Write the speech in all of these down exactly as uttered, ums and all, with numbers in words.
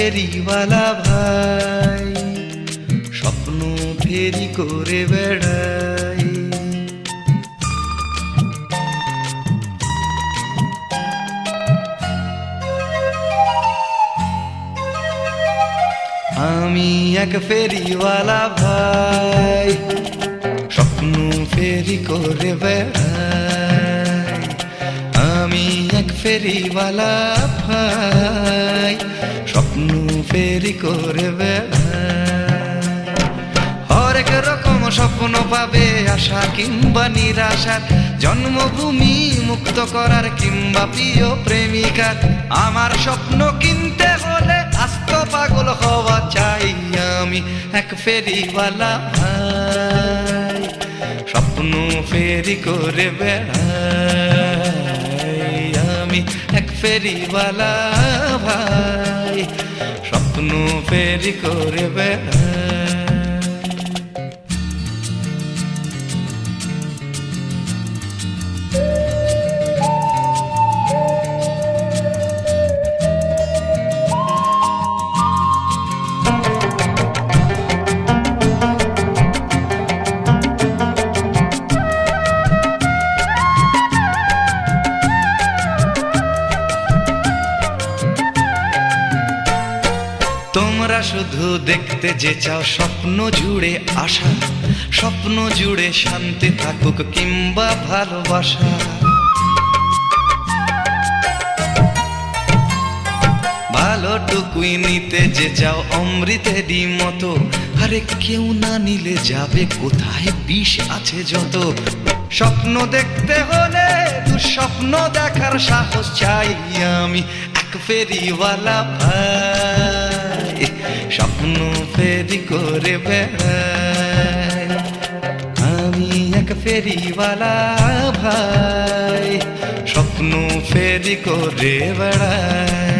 ফেরিওয়ালা ভাই, স্বপ্ন ফেরি করে বেড়াই। আমি এক ফেরিওয়ালা ভাই, স্বপ্ন ফেরি করে বেড়াই। আমি এক ফেরিওয়ালা ভাই, স্বপ্ন ফেরি করে বেড়াই। হরেক রকম স্বপ্ন পাবে, আশা কিংবা নিরাশার, জন্মভূমি মুক্ত করার কিংবা প্রিয় প্রেমিকার। আমার স্বপ্ন কিনতে হলে আস্ত পাগল হওয়া চাই। আমি এক ফেরিওয়ালা ভাই, স্বপ্ন ফেরি করে বেড়াই। আমি এক ফেরিওয়ালা ভাই, স্বপ্ন ফেরি করে বেড়াই। তোমরা শুধু দেখতে যে চাও স্বপ্ন জুড়ে আশা, স্বপ্ন জুড়ে শান্তি থাকুক কিংবা ভালোবাসা। ভালোটুকুই নিতে যে চাও অমৃতেরই মতো, আরে কেউ না নিলে যাবে কোথায়, বিষ আছে যত। স্বপ্ন দেখতে হলে দুঃস্বপ্ন দেখার সাহস চাই। আমি এক ফেরিওয়ালা ভাই, স্বপ্ন ফেরি করে বেড়াই। আমি এক ফেরিওয়ালা ভাই, স্বপ্ন ফেরি করে বেড়াই।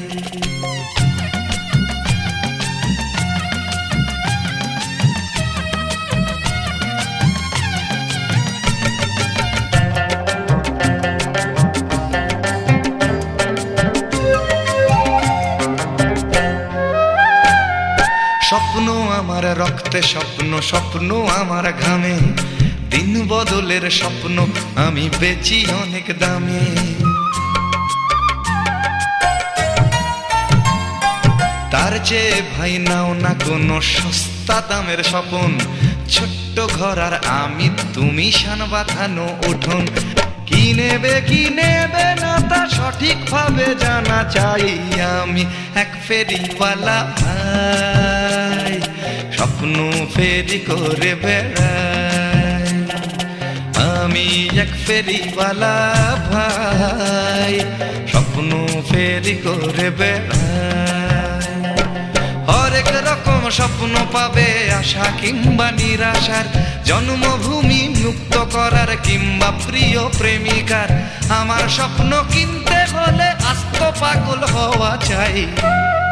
স্বপ্ন আমার রক্তে, স্বপ্ন স্বপ্ন আমার ঘামে, দিন বদলের স্বপ্ন আমি বেচি অনেক দামে। তার চেয়ে ভাই নাও না কোনো সস্তা দামের স্বপন, ছোট্ট ঘর আর আমি তুমি শান বাঁধানো উঠোন। কি নেবে কি নেবে না তা সঠিক ভাবে জানা চাই। আমি এক ফেরিওয়ালা ভাই, স্বপ্ন ফেরি করে বেড়াই। আমি এক ফেরিওয়ালা ভাই, স্বপ্ন ফেরি করে বেড়াই। হরেক রকম স্বপ্ন পাবে, আশা কিংবা নিরাশার, জন্মভূমি মুক্ত করার কিংবা প্রিয় প্রেমিকার। আমার স্বপ্ন কিনতে হলে আস্ত পাগল হওয়া চাই।